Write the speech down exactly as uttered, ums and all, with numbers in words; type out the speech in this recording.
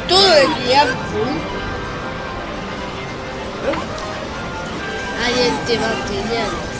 todo el tiempo. Ahí el te va a pelear.